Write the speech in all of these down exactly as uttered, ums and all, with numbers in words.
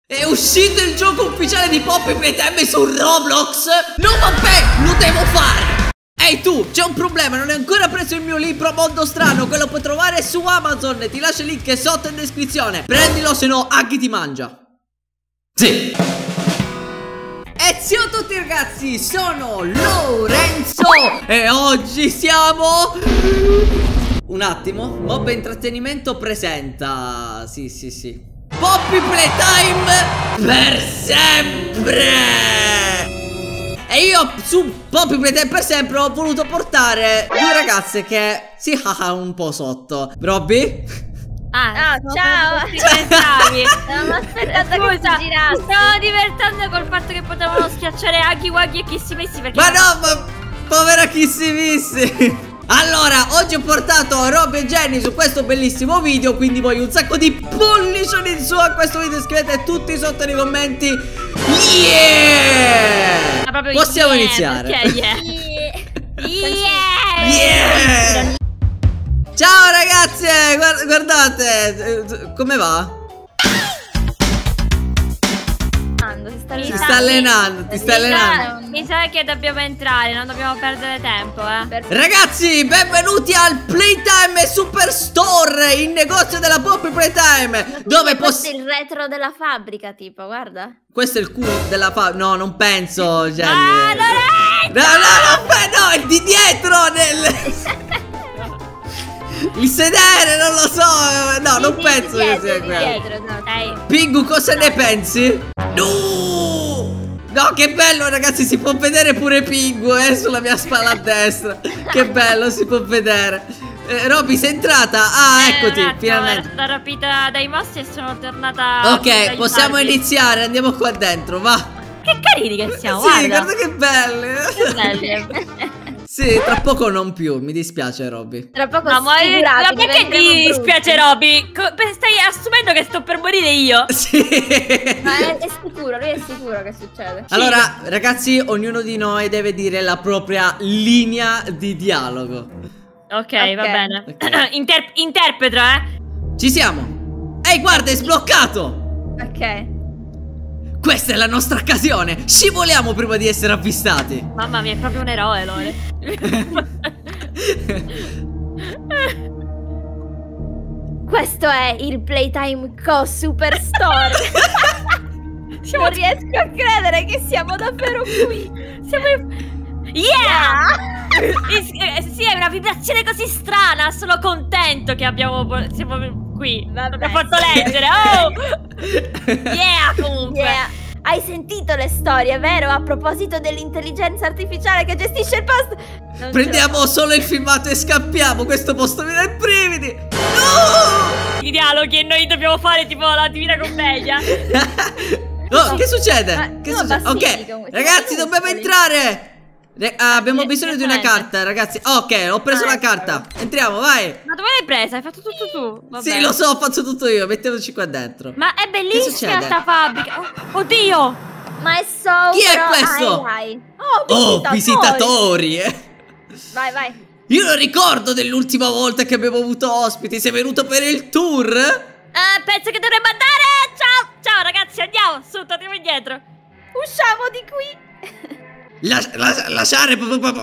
È uscito il gioco ufficiale di Poppy Playtime su Roblox? No vabbè, lo devo fare! Ehi tu, c'è un problema, non hai ancora preso il mio libro Mondo Strano. Quello puoi trovare su Amazon. Ti lascio il link sotto in descrizione. Prendilo, se no Aghi ti mangia. Sì. E ciao a tutti ragazzi, sono Lorenzo e oggi siamo... Un attimo, Mob Intrattenimento presenta... Sì, sì, sì Poppy Playtime per sempre! E io su Poppy Playtime per sempre ho voluto portare due ragazze che si haha un po' sotto. Robby? Ah, oh, ciao! Stavamo aspettando che si girasse. Stavo divertendo col fatto che potevano schiacciare Aghi, Waghi e Kissy Missy perché... Ma no, ma povera Kissy Missy! Allora, oggi ho portato Robby e Jenny su questo bellissimo video, quindi voglio un sacco di pollicioni in su a questo video. Scrivete tutti sotto nei commenti. Yeah! Ah, possiamo yeah, iniziare. Okay, yeah. Yeah. Yeah! Ciao ragazze, guard guardate, come va? Si sta, si sta allenando, ti sta allenando. Mi sa che dobbiamo entrare, non dobbiamo perdere tempo, eh. Ragazzi, benvenuti al Playtime Superstore, il negozio della Poppy Playtime, dove questo è il retro della fabbrica, tipo, guarda. Questo è il culo della fabbrica. No, non penso, Jenny. Ah, no, no, no, no, no, il di dietro nel... Il sedere, non lo so. No, sì, non sì, penso dietro, che sia quello. dietro, no, dai. Pingu, cosa ne pensi? No! No, che bello ragazzi, si può vedere pure Pingu, eh, sulla mia spalla a destra. Che bello, si può vedere. eh, Robby, sei entrata? Ah, eh, eccoti, attimo, finalmente. Sono stata rapita dai mostri e sono tornata. Ok, possiamo iniziare, andiamo qua dentro, va. Che carini che siamo, sì, guarda. guarda che belle. Che belli. Sì, tra poco non più, mi dispiace Robby. Tra poco no, ma, ma perché ti dispiace Robby? Stai assumendo che sto per morire io? Sì. Ma è, è sicuro, lui è sicuro che succede. Allora, ragazzi, ognuno di noi deve dire la propria linea di dialogo. Ok, okay. va bene. Okay. Inter interpreto, eh. Ci siamo. Ehi, guarda, è sbloccato. Ok. Questa è la nostra occasione. Scivoliamo prima di essere avvistati. Mamma mia, è proprio un eroe, Lore. Questo è il Playtime Co Superstore. Non riesco a credere che siamo davvero qui. Siamo... Yeah! yeah! Sì, è una vibrazione così strana. Sono contento che abbiamo... Siamo qui. L'ho fatto leggere. Oh! Yeah, comunque. Yeah. Hai sentito le storie, vero? A proposito dell'intelligenza artificiale che gestisce il posto. Non Prendiamo solo il filmato e scappiamo. Questo posto mi dà i brividi. No! I dialoghi e noi dobbiamo fare tipo la Divina Commedia. Oh, che succede? Ma che no, succede? Ok, comunque. ragazzi, dobbiamo entrare. Re ah, abbiamo bisogno di una carta, ragazzi. Ok, ho preso ah, la carta. Entriamo, vai. Ma dove l'hai presa? Hai fatto tutto tu? Vabbè. Sì, lo so, ho fatto tutto io. Mettiamoci qua dentro. Ma è bellissima sta fabbrica. Oh, oddio. Ma è so. Chi è questo? Ai, ai. Oh, oh, visitatori. visitatori. Vai, vai. Io non ricordo dell'ultima volta che abbiamo avuto ospiti. Sei venuto per il tour? Eh, penso che dovremmo andare. Ciao, ciao ragazzi, andiamo. Su, torniamo indietro. Usciamo di qui. Las las lasciare.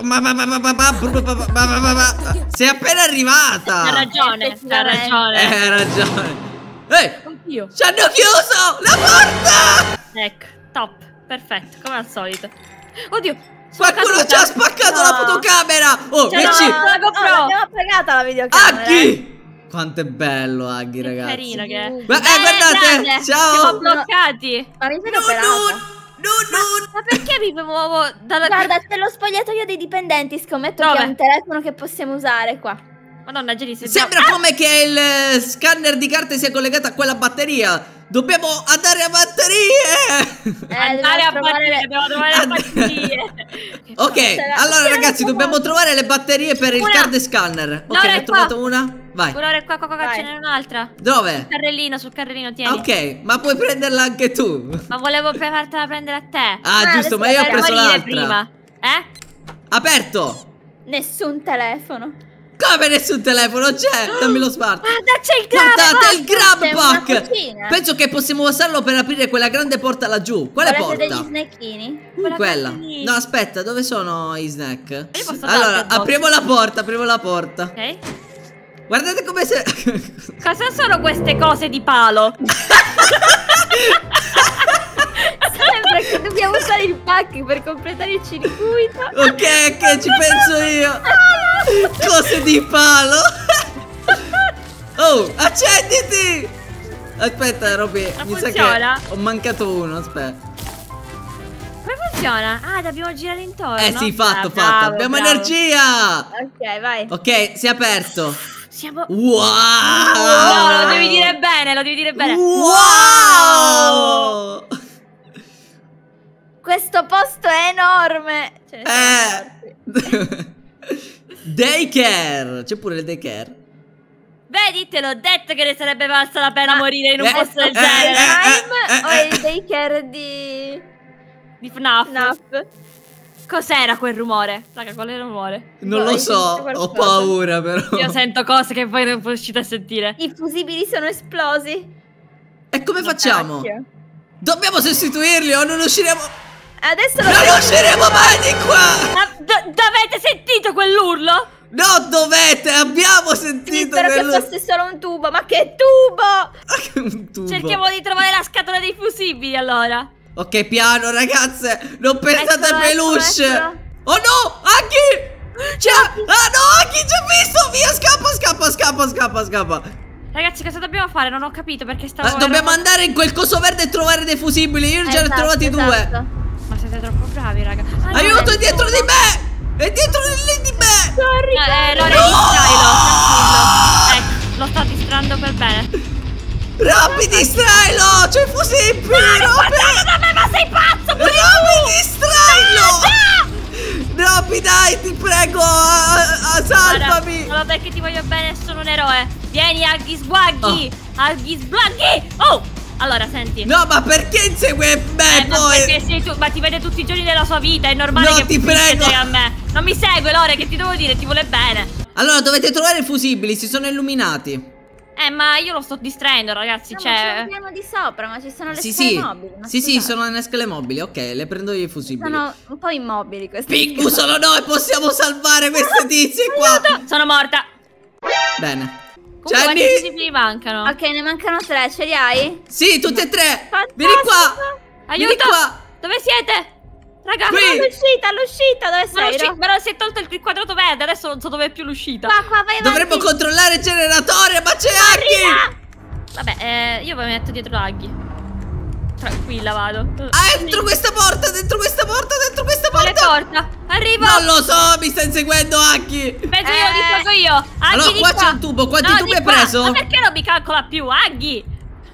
Sei appena arrivata. Ha ragione, ha ragione. Eh, ha ragione. Ehi, oddio. ci hanno chiuso la porta. Ecco, top, perfetto, come al solito. Oddio, qualcuno ci ha spaccato no. la fotocamera. Oh, cioè, che no, ci... no, la GoPro. Oh, l'abbiamo appagata la videocamera. Aghi! Quanto è bello Aghi, che ragazzi. Carino che è. Ma, eh, guardate, grande. ciao. Siamo bloccati. Ma mi sono no, operata. No, no. Ma perché mi muovo dalla... Guarda, c'è lo spogliatoio dei dipendenti. Scommetto Dove? che è un telefono che possiamo usare qua. Madonna, Jenny, sei sembra ah! come che il scanner di carte sia collegato a quella batteria. Dobbiamo andare a batterie. Eh, andare a trovare batterie, le... dobbiamo trovare le batterie. Ok, allora ragazzi, dobbiamo trovare le batterie per il una. card scanner. Ok, no, ne ho trovato una. Vai. Ora qua, qua, qua, qua ce n'è un'altra. Dove? Sul carrellino, sul carrellino, tieni. Ok, ma puoi prenderla anche tu. Ma volevo fartela prendere a te. Ah, ah giusto, ma io ho preso l'altra. Prima. Eh? Aperto. Nessun telefono. Come nessun telefono c'è? Dammi lo smart. Guarda, c'è il grab. Guardate il grab C'è una pack. cucina. Penso che possiamo usarlo per aprire quella grande porta laggiù. Quale Volete porta? degli snacchini? Quella Quella. porta lì. No, aspetta, dove sono i snack? posso Allora, darti addosso. apriamo la porta, apriamo la porta. Ok. Guardate come se... Cosa sono queste cose di palo? Sembra che dobbiamo usare il pack per completare il circuito. Ok, ok, ci penso io. Cose di palo. Oh, accenditi. Aspetta, Roby, Ma mi sa funziona? che ho mancato uno, aspetta. Come funziona? Ah, dobbiamo girare intorno. Eh sì, fatto, Ah, fatto. bravo, Abbiamo bravo. energia. Ok, vai. Ok, si è aperto. Siamo... Wow. No, lo devi dire bene, lo devi dire bene. Wow. Questo posto è enorme. Ce ne sono Eh. Daycare. C'è pure il daycare. Vedi, te l'ho detto che ne sarebbe valsa la pena Ma- morire in un eh, posto del eh, genere. eh, Time o eh. il daycare di Di F N A F. F N A F? Cos'era quel rumore? Raga, qual era il rumore? Non No, lo hai so, sentito ho qualcosa? paura però. Io sento cose che voi non riuscite a sentire. I fusibili sono esplosi. E come facciamo? Cacchio. Dobbiamo sostituirli o non usciremo. Adesso lo Non usciremo mai di qua! Ma do- dovete sentito quell'urlo? No, dovete! Abbiamo sentito Spero che quello- fosse solo un tubo. Ma che tubo! un tubo. Cerchiamo di trovare la scatola dei fusibili allora. Ok, piano, ragazze! Non pensate Eccolo, a peluche! eccolo, eccolo. Oh no! Aghi! C'è... Ah no, Aghi, ci ho visto! Via, scappa, scappa, scappa, scappa, scappa! Ragazzi, cosa dobbiamo fare? Non ho capito perché stavo... Ah, dobbiamo eravamo- andare in quel coso verde e trovare dei fusibili. Io già ne ho Esatto, trovati esatto. due. Ma siete troppo bravi, raga. Ah, no, Aiuto, è è dietro di me! È dietro di lì di me! Corri, No, eh, corri. Lore, distrailo, tranquillo. Ecco, lo sto distrando per bene. Robby, distrailo! C'è i fusibili! Robby! da me, ma sei pazzo! Robby, distrailo! Robby, dai, ti prego! a- a- Salvami! Guarda, perché ti voglio bene, sono un eroe. Vieni, Aghi Sguaghi! Aghi Sblaghi! Oh! Allora, senti. No, ma perché insegue me Eh, ma poi? perché sei tu, ma ti vede tutti i giorni della sua vita, è normale No, che ti finisce prego. a me. Non mi segue, Lore, che ti devo dire, ti vuole bene. Allora, dovete trovare i fusibili, si sono illuminati. Eh, ma io lo sto distraendo, ragazzi, No, ma c'è cioè... un piano di sopra, ma ci sono le Sì, scale sì. mobili. ma Sì, sì, scusate. sono nelle scale mobili. Ok, le prendo io i fusibili. Sono un po' immobili queste Pingu, scale. solo noi possiamo salvare queste tizie qua. Sono morta. Bene. Comunque, quanti Jenny? fusibili mancano? Ok, ne mancano tre, ce li hai? Sì, tutte e tre. Fantastico. Vieni qua. Vieni Aiuto! qua. Dove siete? Raga, Qui. All'uscita, all'uscita, dove Ma, sei? l'usci- Ro? ma si è tolto il quadrato verde, adesso non so dove è più l'uscita. Qua, qua, vai avanti. Dovremmo controllare il generatore, ma c'è Aghi. Vabbè, eh, io mi metto dietro Aghi. Tranquilla, vado. Ah, dentro questa porta, dentro questa porta, dentro questa Quale porta. porta? Arrivo! Non lo so, mi sta inseguendo Aghi. Penso Eh. io, li seguo io. Aghi, Allora, di qua qua. c'è un tubo, quanti No, tubi di hai qua. preso? Ma perché non mi calcola più, Aghi?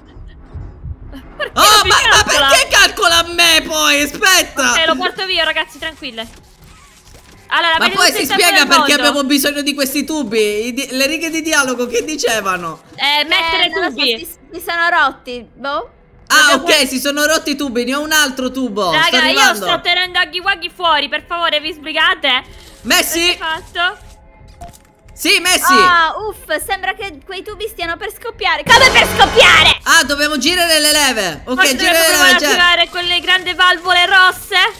Perché Oh, non mi ma, ma calcola? perché calcola a me poi? Aspetta. Ok, lo porto via, ragazzi, tranquille. Allora, Ma avete poi tutto si il tempo spiega del perché mondo. abbiamo bisogno di questi tubi. i di- le righe di dialogo che dicevano? Eh, mettere Eh, non lo so, tubi. si, si sono rotti. Boh. Ah, ok, si sono rotti i tubi. Ne ho un altro tubo. sto Raga, io arrivando. sto tenendo Aghi Waghi fuori, per favore, vi sbrigate? Messi? Avete fatto? Sì, Messi. Ah, uff, sembra che quei tubi stiano per scoppiare. Come per scoppiare? Ah, dobbiamo girare le leve. Ok, Forse girare dobbiamo le provare leve. a cioè- attivare quelle grandi valvole rosse?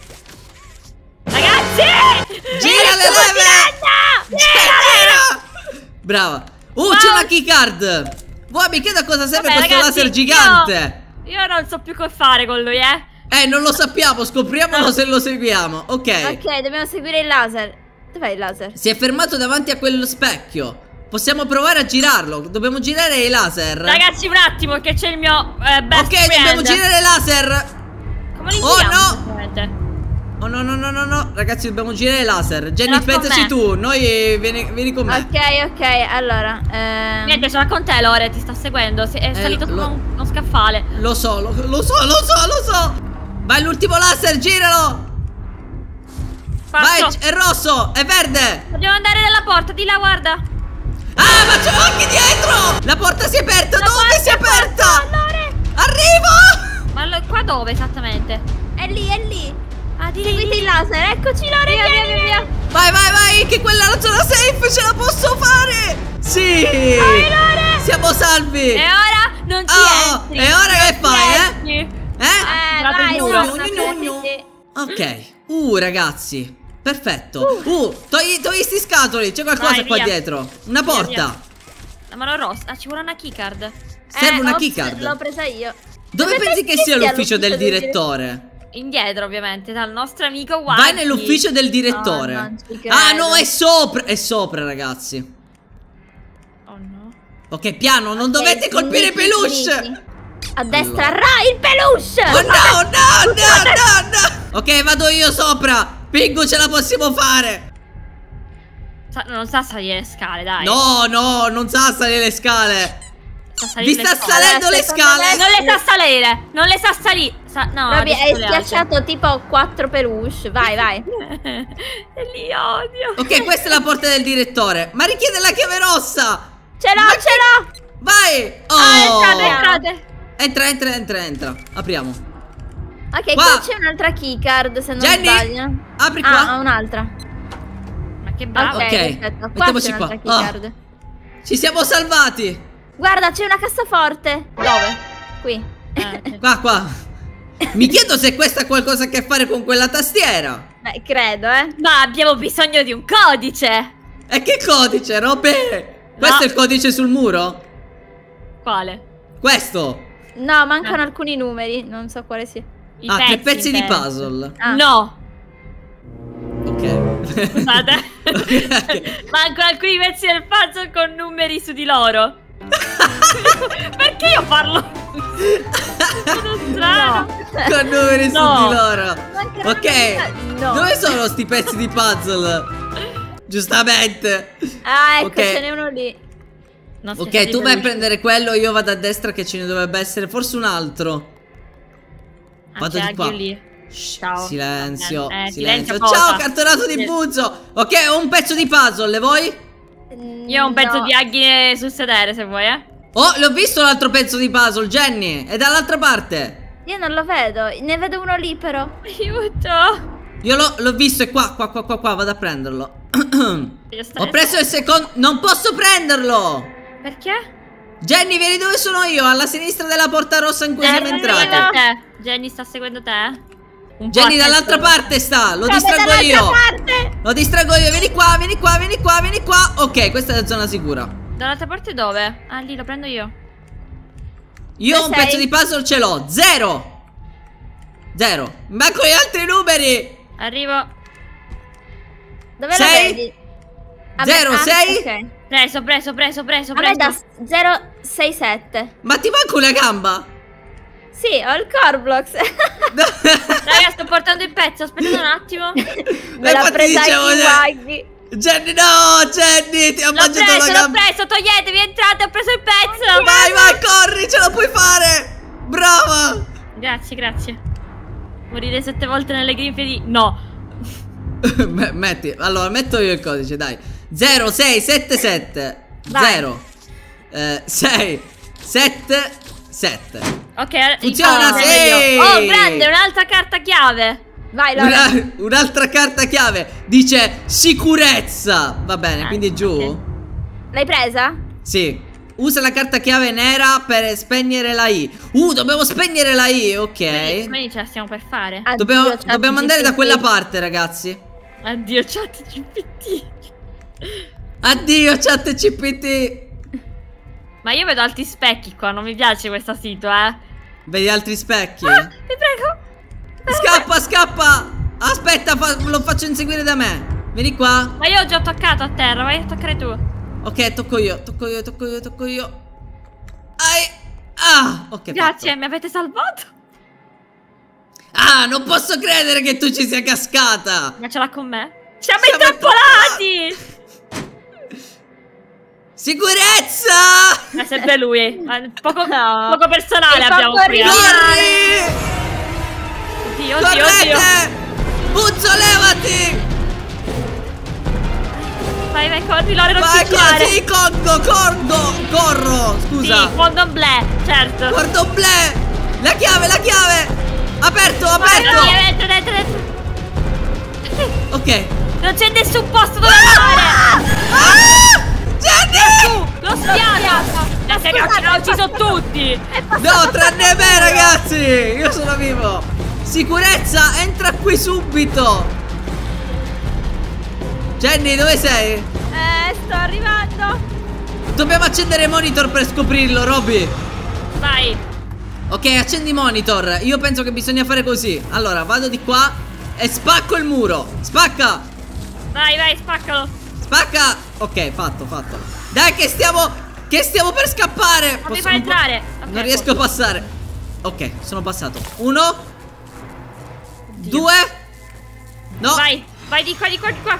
Ragazzi! Gira le leve. Gira. Brava. Uh, Wow. c'è una keycard. Vuoi mi chiedo a cosa serve Vabbè, questo ragazzi, laser gigante? Io, io non so più che fare con lui, eh. Eh, non lo sappiamo, scopriamolo se lo seguiamo. Ok. Ok, dobbiamo seguire il laser. Dov'è il laser? Si è fermato davanti a quello specchio. Possiamo provare a girarlo. Dobbiamo girare i laser. Ragazzi, un attimo, che c'è il mio eh, best Ok, friend. dobbiamo girare i laser. Come li Oh, giriamo, no. esattamente? Oh no no no no no. Ragazzi, dobbiamo girare i laser. Jenny, Era con pensaci me. tu. Noi vieni, vieni con me. Ok, ok, allora. ehm, Niente, sono con te, Lore, ti sta seguendo. Si- È salito lo- come un- uno scaffale. Lo so, lo, lo so, lo so, lo so. Vai l'ultimo laser, giralo. Vai, Fatto. è rosso, è verde. Dobbiamo andare nella porta, di là, guarda. Ah, ma c'è anche dietro. La porta si è aperta. La Dove porta si è è aperta? Lore. Arrivo. Ma lo- qua dove esattamente? È lì, è lì. Ah, di lì. Seguite il laser, eccoci Lore, Via, vieni, via, via, vieni. via. Vai, vai, vai, che quella è la zona safe, ce la posso fare! Sì! Allora. Siamo salvi! E ora non ci Oh, entri. e ora che fai, eh? Entri. Eh? Eh, Guardate vai, il muro. Sasha, Gnugno, sì, sì. Ok. Uh, ragazzi. Perfetto. Uh, togli, togli sti scatoli. C'è qualcosa Vai, qua via. dietro. Una Via, porta. via. La mano rossa. Ah, ci vuole una keycard. Serve Eh, una ops, keycard. L'ho presa io. Dove pensi che sia l'ufficio del direttore? Indietro, ovviamente, dal nostro amico Waggy. Vai nell'ufficio del direttore. Oh, non ci credo. Ah, no, è sopra. È sopra, ragazzi. Oh no. Ok, piano, non dovete Ok, colpire i finiti, peluche. finiti. A destra, Rai, il peluche! Oh no, no, no, no, no. Ok, vado io sopra. Pingu, ce la possiamo fare. Sa non sa salire le scale, dai. No, no, non sa salire le scale. Sa salire Vi le sta scale. salendo le secondo scale. me- Non le sa salire. Non le sa salire. Sa no, Roby, adesso hai le altre. schiacciato tipo quattro peluche. Vai, vai. E li odio. Ok, questa è la porta del direttore. Ma richiede la chiave rossa. Ce l'ho, Ma ce l'ho! Vai. Ah, Oh. entrate, entrate. Entra, entra, entra, entra. Apriamo. Ok, Qua. qua c'è un'altra keycard, se non Jenny, sbaglio. apri Ah, qua. un'altra. Ma che bravo. Ok, Ok, perfetto. Qua mettiamoci c'è un'altra qua. keycard. Ci siamo salvati. Guarda, c'è una cassaforte. Dove? Qui. Eh, ok. Qua, qua. Mi chiedo se questa ha qualcosa a che fare con quella tastiera. Beh, credo, eh. Ma abbiamo bisogno di un codice. E che codice, Robe? Questo No. è il codice sul muro? Quale? Questo. No, mancano Eh. alcuni numeri. Non so quale sia. I Ah, tre pezzi di penso. puzzle. Ah. No. Ok. Scusate. Ok. Mancano alcuni pezzi del puzzle con numeri su di loro. Perché io parlo? Sono strano. Con numeri No. su di loro. Mancano Ok. alcuni- No. Dove sono sti pezzi di puzzle? Giustamente. Ah, ecco, Ok. ce n'è uno lì. No, Ok, siete tu vai a veloci. prendere quello, io vado a destra che ce ne dovrebbe essere forse un altro. Ah, Vado c'è di qua. Aghi lì. Shh, Ciao. silenzio, Eh, eh, silenzio. silenzio cosa? Ciao, cartonato di Sì. Buzzo. Ok, ho un pezzo di puzzle, le vuoi? Io ho un pezzo No. di Aghi sul sedere, se vuoi, eh. Oh, l'ho visto l'altro pezzo di puzzle, Jenny. È dall'altra parte. Io non lo vedo. Ne vedo uno lì, però. Aiuto. Io l'ho l'ho visto, è qua, qua, qua, qua, qua, vado a prenderlo. Voglio stare- Ho preso il secondo. Non posso prenderlo. Perché? Jenny, vieni dove sono io, alla sinistra della porta rossa in cui Eh, siamo sta entrati. seguendo te. Jenny sta seguendo te? Un po' Jenny a dall'altra testa. parte sta, lo Come distraggo dall'altra io. parte? Lo distraggo io, vieni qua, vieni qua, vieni qua, vieni qua. Ok, questa è la zona sicura. Dall'altra parte dove? Ah, lì lo prendo io. Io Dove un sei? pezzo di puzzle ce l'ho, zero. Zero. Mi mancano gli altri numeri. Arrivo. Dove Sei? lo vedi? A me- Zero, ah, sei? ok. Preso, preso, preso, preso, A me preso. da zero sei sette. Ma ti manca una gamba? Sì, ho il core blocks. Raga, sto portando il pezzo, aspettate un attimo. Me l'ha infatti presa dicevo, anche eh. Waggy. Jenny, no, Jenny, ti ha L'ho mangiato preso, la l'ho gamba. preso, toglietevi, entrate, ho preso il pezzo. Vai, vai, corri, ce la puoi fare. Brava. Grazie, grazie. Morire sette volte nelle grinfie di... No. Me- Metti, allora metto io il codice, dai. zero sei sette sette Vai. zero sei sette sette. Ok, Funziona, oh, sì. Oh, prende un'altra carta chiave. Vai, Laura. Una- Un'altra carta chiave dice sicurezza. Va bene, Ah, quindi giù. ok. L'hai presa? Sì. Usa la carta chiave nera per spegnere la I. Uh, dobbiamo spegnere la I, ok. Quindi ce la stiamo per fare. Addio, Dobbiamo, chat dobbiamo andare da G P T. quella parte, ragazzi. Addio, chat G P T. Addio, chat G P T. Ma io vedo altri specchi qua, non mi piace questa sito, eh. Vedi altri specchi? Ah, vi prego. Scappa, scappa. Aspetta, fa- lo faccio inseguire da me. Vieni qua. Ma io ho già toccato a terra, vai a toccare tu. Ok, tocco io, tocco io, tocco io, tocco io. Ai. Ah, ok. Grazie, fatto. mi avete salvato. Ah, non posso credere che tu ci sia cascata. Ma ce l'ha con me? Siamo, Siamo intrappolati. Sicurezza. È sempre lui. Ma Poco, No. poco personale Mi fa abbiamo qui. eh. correre. Corri. Oddio, oddio, oddio. Correte. Buzzo, levati. Vai, vai, corri, Lore, non Vai, ti girare. così, corro, corro, corro. Scusa. Sì, Fondon Blé, certo. Cordon bleu. La chiave, la chiave. Aperto, Vai, aperto. dentro, dentro, dentro. Ok. Non c'è nessun posto dove andare. Ah! Jenny! Lo spiato. La serie ha ucciso tutti. No, tranne me, ragazzi. Io sono vivo. Sicurezza, entra qui subito. Jenny, dove sei? Eh, sto arrivando. Dobbiamo accendere i monitor per scoprirlo, Robby. Vai. Ok, accendi i monitor. Io penso che bisogna fare così. Allora, vado di qua e spacco il muro. Spacca. Vai, vai, spaccalo. Spacca. Ok, fatto, fatto. Dai che stiamo Che stiamo per scappare. Non mi fai entrare. Non Okay, riesco a passare. Ok, sono passato. Uno. Oddio. Due. No. Vai, vai di qua, di qua, di qua.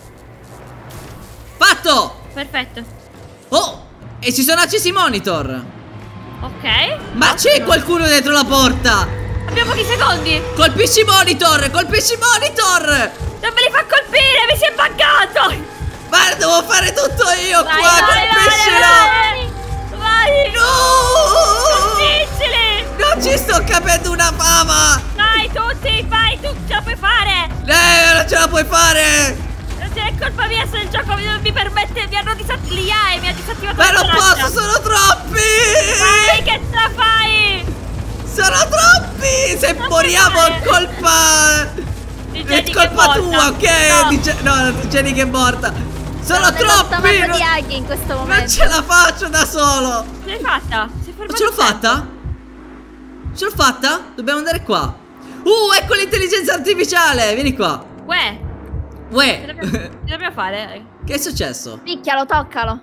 Fatto. Perfetto. Oh, e si sono accesi i monitor. Ok. Ma c'è qualcuno dietro la porta. Abbiamo pochi secondi. Colpisci i monitor. Colpisci i monitor. Non me li fa colpire, mi si è buggato. Ma devo fare tutto io Vai, qua. vai, Colpiscilo. vai, vai. No. Difficile. Non ci sto capendo una fava. Vai, tutti, vai, tu ce la puoi fare. Eh, non ce la puoi fare. Non è colpa mia se il gioco non mi permette. Mi hanno disattivato l'I A e mi ha disattivato Ma la non traccia. posso, sono troppi. Vai, che ce la fai. Sono troppi. Se Non moriamo puoi è fare. colpa. Di È Jenny che colpa è tua, morta. ok? No. Dice, no, Jenny che è morta. Sono Sono nello troppi. stomaco Non, di Aghi in questo non momento. ce la faccio da solo. Ce l'hai fatta? Sei Ma ce l'ho fatta? Ce l'ho fatta? Dobbiamo andare qua. Uh, ecco l'intelligenza artificiale. Vieni qua. Uè, Uè. che dobbiamo, che dobbiamo fare? Che è successo? Picchialo, toccalo.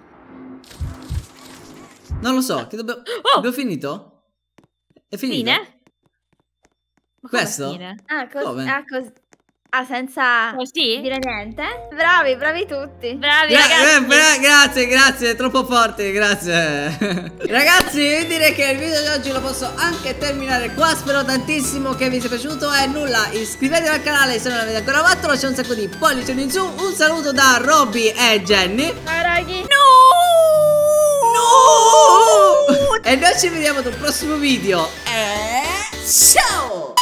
Non lo so. Che dobbiamo... Oh! Abbiamo finito? È finito? Fine? Ma come Questo? fine? Ah, cos Come? ah, cos ah, senza Così? dire niente. Bravi, bravi tutti. Bravi Gra- ragazzi. eh, bra- grazie, grazie, troppo forte, grazie. Ragazzi, io direi che il video di oggi lo posso anche terminare qua. Spero tantissimo che vi sia piaciuto. E nulla, iscrivetevi al canale se non l'avete ancora fatto. Lasciate un sacco di pollici in su. Un saluto da Robby e Jenny. Ciao raghi. No! E noi ci vediamo nel prossimo video. E ciao!